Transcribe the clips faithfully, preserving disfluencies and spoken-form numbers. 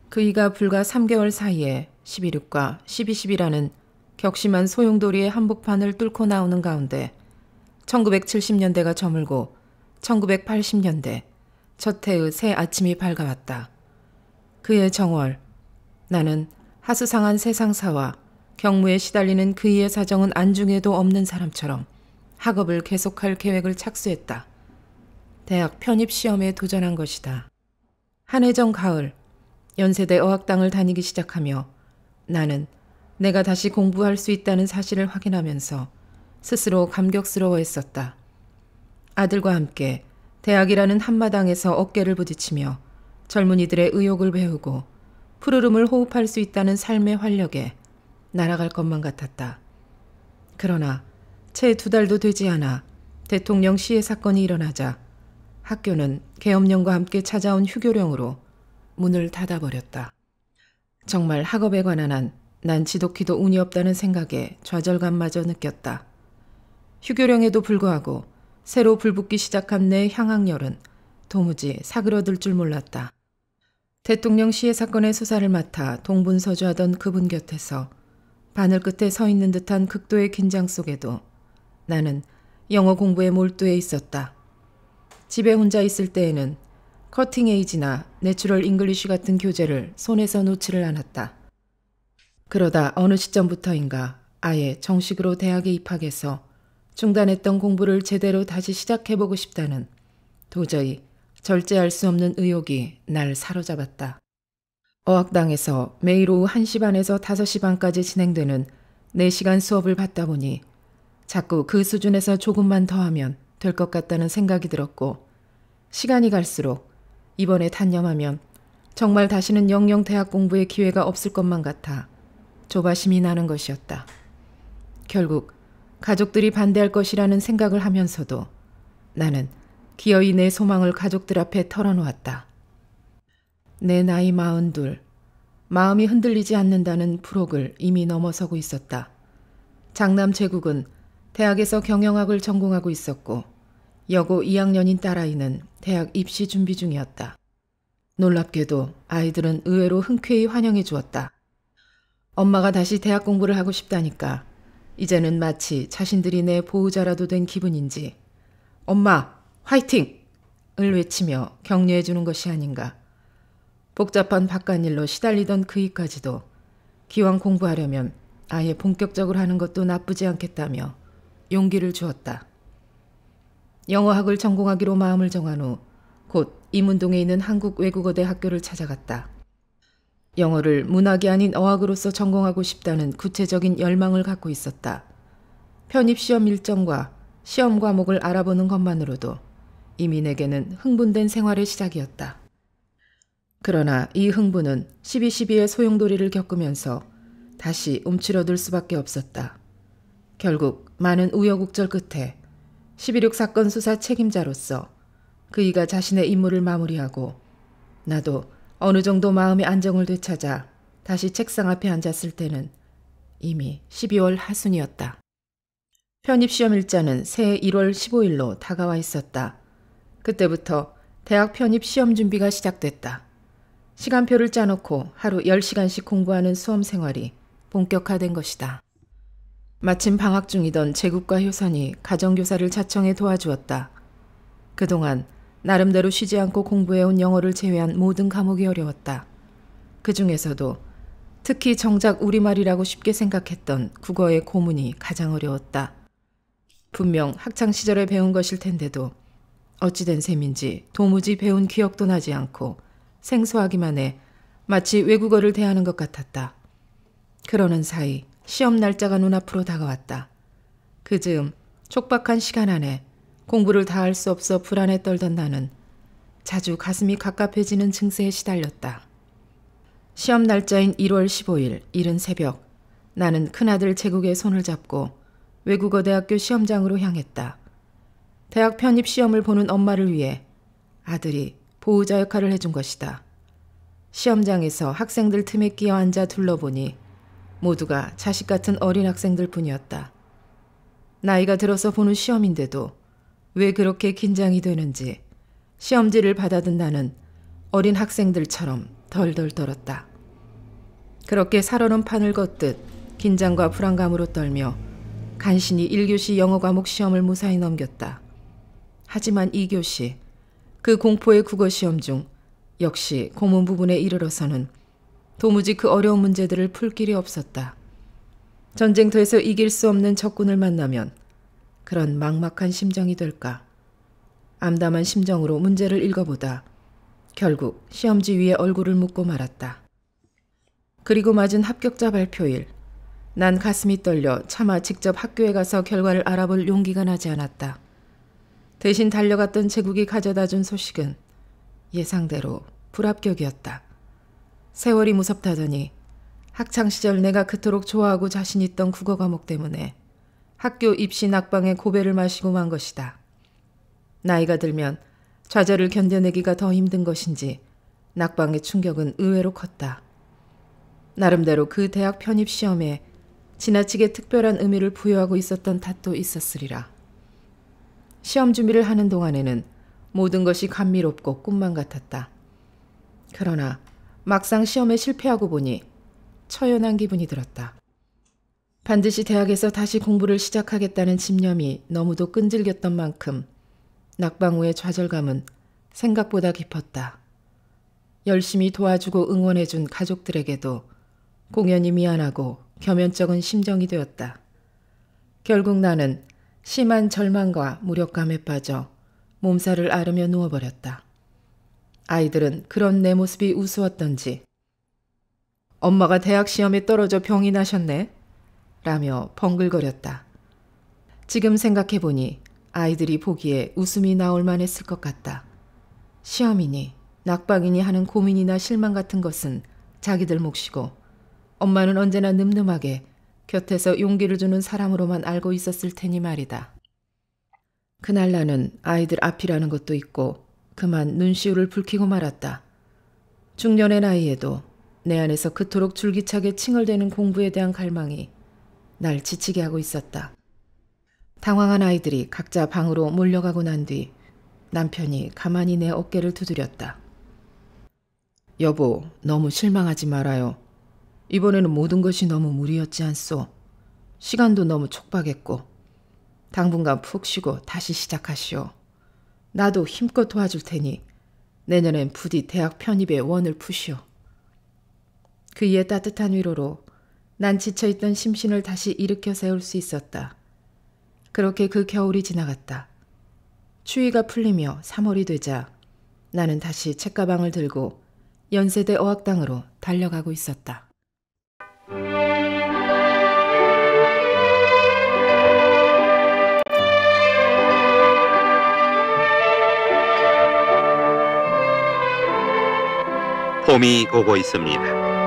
그이가 불과 삼 개월 사이에 십이륙과 십이십이라는 격심한 소용돌이의 한복판을 뚫고 나오는 가운데 천구백칠십 년대가 저물고 천구백팔십 년대 첫 해의 새 아침이 밝아왔다. 그의 정월, 나는 하수상한 세상사와 경무에 시달리는 그이의 사정은 안중에도 없는 사람처럼 학업을 계속할 계획을 착수했다. 대학 편입시험에 도전한 것이다. 한 해 전 가을, 연세대 어학당을 다니기 시작하며 나는 내가 다시 공부할 수 있다는 사실을 확인하면서 스스로 감격스러워했었다. 아들과 함께 대학이라는 한마당에서 어깨를 부딪히며 젊은이들의 의욕을 배우고 푸르름을 호흡할 수 있다는 삶의 활력에 날아갈 것만 같았다. 그러나 채 두 달도 되지 않아 대통령 시해 사건이 일어나자 학교는 계엄령과 함께 찾아온 휴교령으로 문을 닫아버렸다. 정말 학업에 관한 한 난 지독히도 운이 없다는 생각에 좌절감마저 느꼈다. 휴교령에도 불구하고 새로 불붙기 시작한 내 향학열은 도무지 사그러들 줄 몰랐다. 대통령 시해 사건의 수사를 맡아 동분서주하던 그분 곁에서 바늘 끝에 서 있는 듯한 극도의 긴장 속에도 나는 영어 공부에 몰두해 있었다. 집에 혼자 있을 때에는 커팅 에이지나 내추럴 잉글리쉬 같은 교재를 손에서 놓지를 않았다. 그러다 어느 시점부터인가 아예 정식으로 대학에 입학해서 중단했던 공부를 제대로 다시 시작해보고 싶다는 도저히 절제할 수 없는 의욕이 날 사로잡았다. 어학당에서 매일 오후 한 시 반에서 다섯 시 반까지 진행되는 네 시간 수업을 받다 보니 자꾸 그 수준에서 조금만 더 하면 될 것 같다는 생각이 들었고 시간이 갈수록 이번에 단념하면 정말 다시는 영영 대학 공부의 기회가 없을 것만 같아 조바심이 나는 것이었다. 결국 가족들이 반대할 것이라는 생각을 하면서도 나는 기어이 내 소망을 가족들 앞에 털어놓았다. 내 나이 마흔둘, 마음이 흔들리지 않는다는 부록을 이미 넘어서고 있었다. 장남 제국은 대학에서 경영학을 전공하고 있었고 여고 이 학년인 딸아이는 대학 입시 준비 중이었다. 놀랍게도 아이들은 의외로 흔쾌히 환영해 주었다. 엄마가 다시 대학 공부를 하고 싶다니까 이제는 마치 자신들이 내 보호자라도 된 기분인지 엄마 화이팅! 을 외치며 격려해 주는 것이 아닌가. 복잡한 바깥일로 시달리던 그이까지도 기왕 공부하려면 아예 본격적으로 하는 것도 나쁘지 않겠다며 용기를 주었다. 영어학을 전공하기로 마음을 정한 후 곧 이문동에 있는 한국외국어대 학교를 찾아갔다. 영어를 문학이 아닌 어학으로서 전공하고 싶다는 구체적인 열망을 갖고 있었다. 편입시험 일정과 시험 과목을 알아보는 것만으로도 이미 내게는 흥분된 생활의 시작이었다. 그러나 이 흥분은 십이십이의 소용돌이를 겪으면서 다시 움츠러들 수밖에 없었다. 결국 많은 우여곡절 끝에 십이륙 사건 수사 책임자로서 그이가 자신의 임무를 마무리하고 나도 어느 정도 마음의 안정을 되찾아 다시 책상 앞에 앉았을 때는 이미 십이월 하순이었다. 편입시험 일자는 새해 일월 십오일로 다가와 있었다. 그때부터 대학 편입시험 준비가 시작됐다. 시간표를 짜놓고 하루 열 시간씩 공부하는 수험 생활이 본격화된 것이다. 마침 방학 중이던 제국과 효선이 가정교사를 자청해 도와주었다. 그동안 나름대로 쉬지 않고 공부해온 영어를 제외한 모든 과목이 어려웠다. 그 중에서도 특히 정작 우리말이라고 쉽게 생각했던 국어의 고문이 가장 어려웠다. 분명 학창시절에 배운 것일 텐데도 어찌된 셈인지 도무지 배운 기억도 나지 않고 생소하기만 해 마치 외국어를 대하는 것 같았다. 그러는 사이 시험 날짜가 눈앞으로 다가왔다. 그 즈음 촉박한 시간 안에 공부를 다 할 수 없어 불안에 떨던 나는 자주 가슴이 갑갑해지는 증세에 시달렸다. 시험 날짜인 일월 십오일 이른 새벽 나는 큰아들 제국의 손을 잡고 외국어대학교 시험장으로 향했다. 대학 편입 시험을 보는 엄마를 위해 아들이 보호자 역할을 해준 것이다. 시험장에서 학생들 틈에 끼어 앉아 둘러보니 모두가 자식 같은 어린 학생들 뿐이었다. 나이가 들어서 보는 시험인데도 왜 그렇게 긴장이 되는지 시험지를 받아든 나는 어린 학생들처럼 덜덜 떨었다. 그렇게 살얼음 판을 걷듯 긴장과 불안감으로 떨며 간신히 일 교시 영어 과목 시험을 무사히 넘겼다. 하지만 이 교시, 그 공포의 국어 시험 중 역시 고문 부분에 이르러서는 도무지 그 어려운 문제들을 풀 길이 없었다. 전쟁터에서 이길 수 없는 적군을 만나면 그런 막막한 심정이 될까. 암담한 심정으로 문제를 읽어보다 결국 시험지 위에 얼굴을 묻고 말았다. 그리고 맞은 합격자 발표일, 난 가슴이 떨려 차마 직접 학교에 가서 결과를 알아볼 용기가 나지 않았다. 대신 달려갔던 제국이 가져다준 소식은 예상대로 불합격이었다. 세월이 무섭다더니 학창시절 내가 그토록 좋아하고 자신 있던 국어 과목 때문에 학교 입시 낙방에 고배를 마시고 만 것이다. 나이가 들면 좌절을 견뎌내기가 더 힘든 것인지 낙방의 충격은 의외로 컸다. 나름대로 그 대학 편입 시험에 지나치게 특별한 의미를 부여하고 있었던 탓도 있었으리라. 시험 준비를 하는 동안에는 모든 것이 감미롭고 꿈만 같았다. 그러나 막상 시험에 실패하고 보니 처연한 기분이 들었다. 반드시 대학에서 다시 공부를 시작하겠다는 집념이 너무도 끈질겼던 만큼 낙방 후의 좌절감은 생각보다 깊었다. 열심히 도와주고 응원해준 가족들에게도 공연히 미안하고 겸연쩍은 심정이 되었다. 결국 나는 심한 절망과 무력감에 빠져 몸살을 앓으며 누워버렸다. 아이들은 그런 내 모습이 우스웠던지 엄마가 대학 시험에 떨어져 병이 나셨네? 라며 벙글거렸다. 지금 생각해보니 아이들이 보기에 웃음이 나올 만했을 것 같다. 시험이니 낙방이니 하는 고민이나 실망 같은 것은 자기들 몫이고 엄마는 언제나 늠름하게 곁에서 용기를 주는 사람으로만 알고 있었을 테니 말이다. 그날 나는 아이들 앞이라는 것도 있고 그만 눈시울을 붉히고 말았다. 중년의 나이에도 내 안에서 그토록 줄기차게 칭얼대는 공부에 대한 갈망이 날 지치게 하고 있었다. 당황한 아이들이 각자 방으로 몰려가고 난 뒤 남편이 가만히 내 어깨를 두드렸다. 여보, 너무 실망하지 말아요. 이번에는 모든 것이 너무 무리였지 않소. 시간도 너무 촉박했고 당분간 푹 쉬고 다시 시작하시오. 나도 힘껏 도와줄 테니 내년엔 부디 대학 편입에 원을 푸시오. 그의 따뜻한 위로로 난 지쳐있던 심신을 다시 일으켜 세울 수 있었다. 그렇게 그 겨울이 지나갔다. 추위가 풀리며 삼월이 되자 나는 다시 책가방을 들고 연세대 어학당으로 달려가고 있었다. 봄이 오고 있습니다.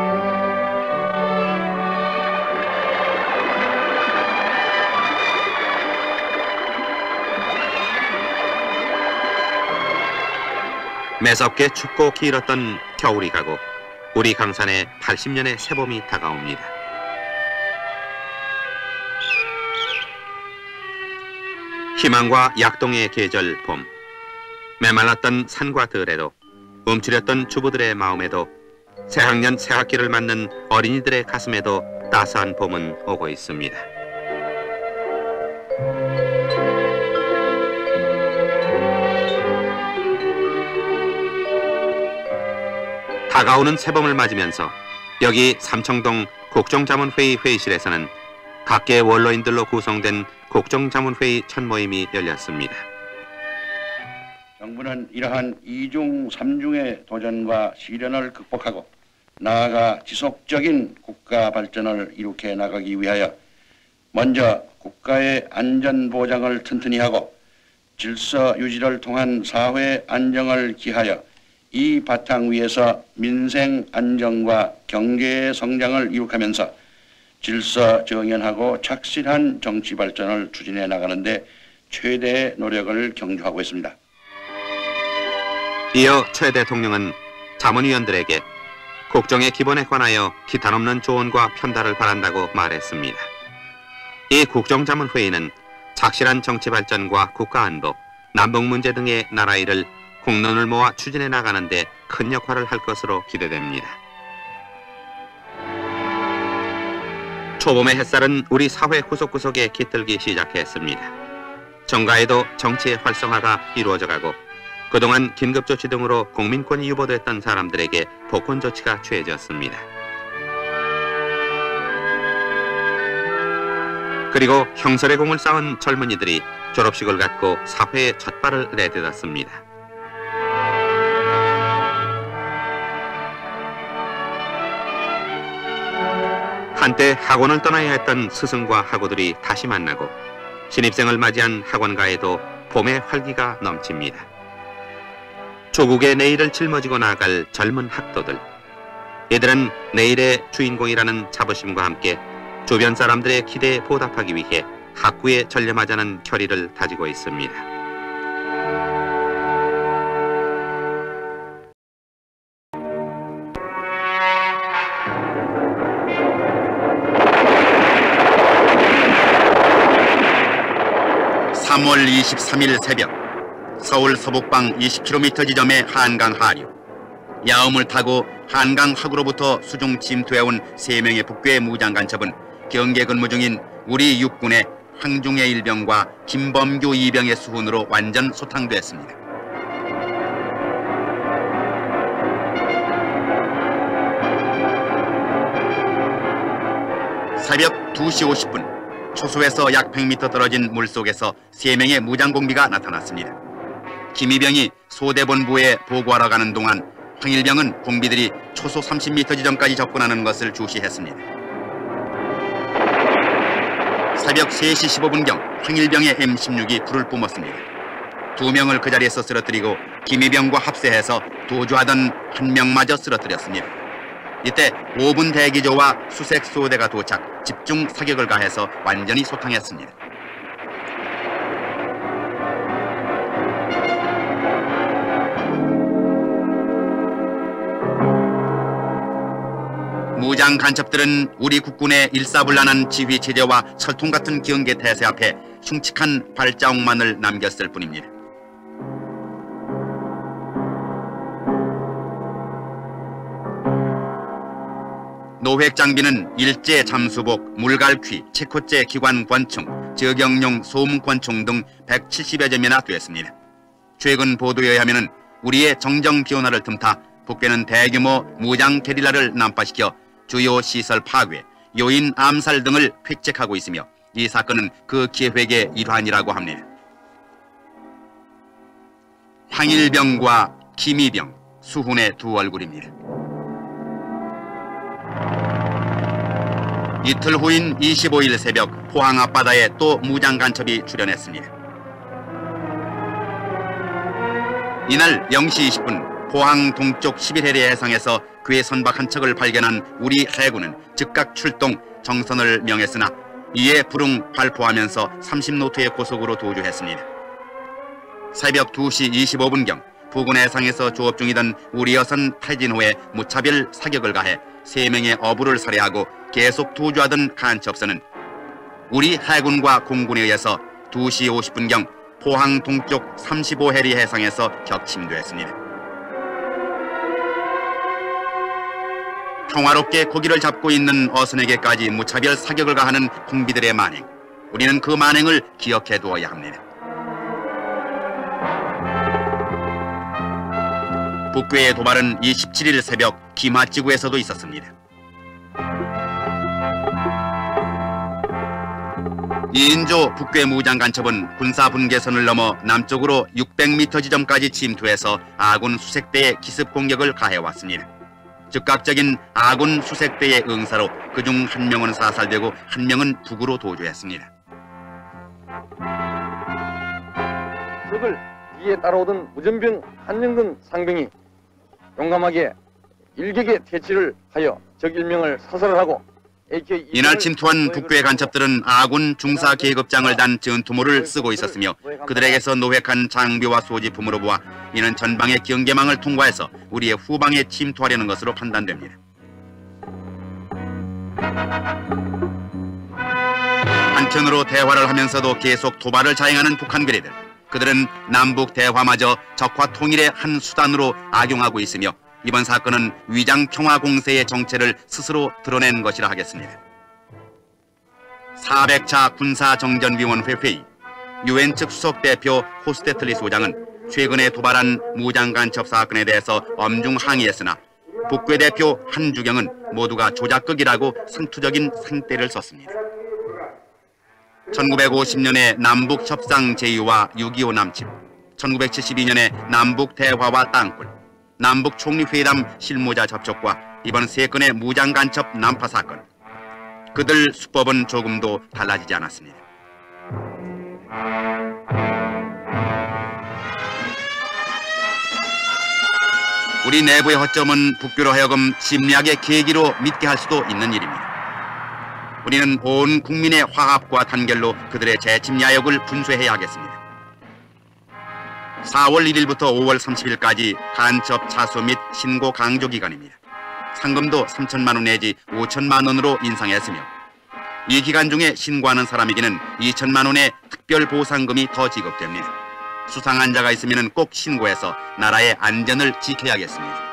매섭게 춥고 길었던 겨울이 가고 우리 강산에 팔십 년의 새봄이 다가옵니다. 희망과 약동의 계절 봄. 메말랐던 산과 들에도 움츠렸던 주부들의 마음에도 새학년 새학기를 맞는 어린이들의 가슴에도 따스한 봄은 오고 있습니다. 다가오는 새봄을 맞으면서 여기 삼청동 국정자문회의 회의실에서는 각계 원로인들로 구성된 국정자문회의 첫 모임이 열렸습니다. 정부는 이러한 이중 삼중의 도전과 시련을 극복하고 나아가 지속적인 국가 발전을 이룩해 나가기 위하여 먼저 국가의 안전 보장을 튼튼히 하고 질서 유지를 통한 사회 안정을 기하여 이 바탕 위에서 민생 안정과 경제의 성장을 이룩하면서 질서 정연하고 착실한 정치 발전을 추진해 나가는 데 최대의 노력을 경주하고 있습니다. 이어 최 대통령은 자문위원들에게 국정의 기본에 관하여 기탄 없는 조언과 편달을 바란다고 말했습니다. 이 국정자문회의는 착실한 정치 발전과 국가 안보, 남북 문제 등의 나라 일을 공론을 모아 추진해 나가는데 큰 역할을 할 것으로 기대됩니다. 초봄의 햇살은 우리 사회 구석구석에 깃들기 시작했습니다. 정가에도 정치의 활성화가 이루어져가고 그동안 긴급조치 등으로 공민권이 유보됐던 사람들에게 복권조치가 취해졌습니다. 그리고 형설의 공을 쌓은 젊은이들이 졸업식을 갖고 사회에 첫 발을 내딛었습니다. 한때 학원을 떠나야 했던 스승과 학우들이 다시 만나고 신입생을 맞이한 학원가에도 봄의 활기가 넘칩니다. 조국의 내일을 짊어지고 나아갈 젊은 학도들. 이들은 내일의 주인공이라는 자부심과 함께 주변 사람들의 기대에 보답하기 위해 학구에 전념하자는 결의를 다지고 있습니다. 삼월 이십삼일 새벽 서울 서북방 이십 킬로미터 지점의 한강 하류. 야음을 타고 한강 하구로부터 수중 침투해온 세 명의 북괴 무장 간첩은 경계 근무 중인 우리 육군의 황중의 일병과 김범규 이병의 수훈으로 완전 소탕됐습니다. 새벽 두 시 오십 분 초소에서 약 백 미터 떨어진 물속에서 세 명의 무장공비가 나타났습니다. 김이병이 소대본부에 보고하러 가는 동안 황일병은 공비들이 초소 삼십 미터 지점까지 접근하는 것을 주시했습니다. 새벽 세 시 십오 분경 황일병의 엠 십육이 불을 뿜었습니다. 두 명을 그 자리에서 쓰러뜨리고 김이병과 합세해서 도주하던 한 명마저 쓰러뜨렸습니다. 이때 오 분 대기조와 수색 소대가 도착, 집중 사격을 가해서 완전히 소탕했습니다. 무장 간첩들은 우리 국군의 일사불란한 지휘 체제와 철통 같은 경계 태세 앞에 흉측한 발자국만을 남겼을 뿐입니다. 노획 장비는 일제 잠수복, 물갈퀴, 체코제 기관 권총, 저격용 소음 권총 등 백칠십여 점이나 되었습니다. 최근 보도에 의하면 우리의 정정 비온화를 틈타 북괴는 대규모 무장 게릴라를 난파시켜 주요 시설 파괴, 요인 암살 등을 획책하고 있으며 이 사건은 그 계획의 일환이라고 합니다. 황일병과 김이병, 수훈의 두 얼굴입니다. 이틀 후인 이십오일 새벽 포항 앞바다에 또 무장 간첩이 출현했습니다. 이날 영 시 이십 분 포항 동쪽 십일 해리 해상에서 괴 선박 한 척을 발견한 우리 해군은 즉각 출동 정선을 명했으나 이에 불응 발포하면서 삼십 노트의 고속으로 도주했습니다. 새벽 두 시 이십오 분경 부근 해상에서 조업 중이던 우리 여선 태진호에 무차별 사격을 가해 세 명의 어부를 살해하고 계속 도주하던 간첩선은 우리 해군과 공군에 의해서 두 시 오십 분경 포항 동쪽 삼십오 해리 해상에서 격침되었습니다. 평화롭게 고기를 잡고 있는 어선에게까지 무차별 사격을 가하는 공비들의 만행. 우리는 그 만행을 기억해 두어야 합니다. 북괴의 도발은 이십칠일 새벽 기마지구에서도 있었습니다. 이인조 북괴 무장 간첩은 군사 분계선을 넘어 남쪽으로 육백 미터 지점까지 침투해서 아군 수색대에 기습 공격을 가해왔습니다. 즉각적인 아군 수색대의 응사로 그중 한 명은 사살되고 한 명은 북으로 도주했습니다. 적을 뒤에 따라오던 무전병 한영근 상병이 용감하게 일격에 퇴치를 하여 적 일명을 사살을 하고 이날 침투한 북괴 간첩들은 아군 중사 계급장을 단 전투모를 쓰고 있었으며 그들에게서 노획한 장비와 소지품으로 보아 이는 전방의 경계망을 통과해서 우리의 후방에 침투하려는 것으로 판단됩니다. 한편으로 대화를 하면서도 계속 도발을 자행하는 북한 괴뢰들. 그들은 남북 대화마저 적화 통일의 한 수단으로 악용하고 있으며 이번 사건은 위장 평화 공세의 정체를 스스로 드러낸 것이라 하겠습니다. 사백 차 군사정전위원회 회의, 유엔 측 수석대표 호스테틀리 소장은 최근에 도발한 무장간첩 사건에 대해서 엄중 항의했으나 북괴 대표 한주경은 모두가 조작극이라고 상투적인 생떼를 썼습니다. 천구백오십 년에 남북 협상 제의와 육이오 남침, 천구백칠십이 년에 남북 대화와 땅굴, 남북 총리회담 실무자 접촉과 이번 세 건의 무장간첩 난파 사건, 그들 수법은 조금도 달라지지 않았습니다. 우리 내부의 허점은 북교로 하여금 심리학의 계기로 믿게 할 수도 있는 일입니다. 우리는 온 국민의 화합과 단결로 그들의 재침 야욕을 분쇄해야 하겠습니다. 사월 일일부터 오월 삼십일까지 간첩 차수 및 신고 강조 기간입니다. 상금도 삼천만 원 내지 오천만 원으로 인상했으며 이 기간 중에 신고하는 사람에게는 이천만 원의 특별 보상금이 더 지급됩니다. 수상한 자가 있으면 꼭 신고해서 나라의 안전을 지켜야겠습니다.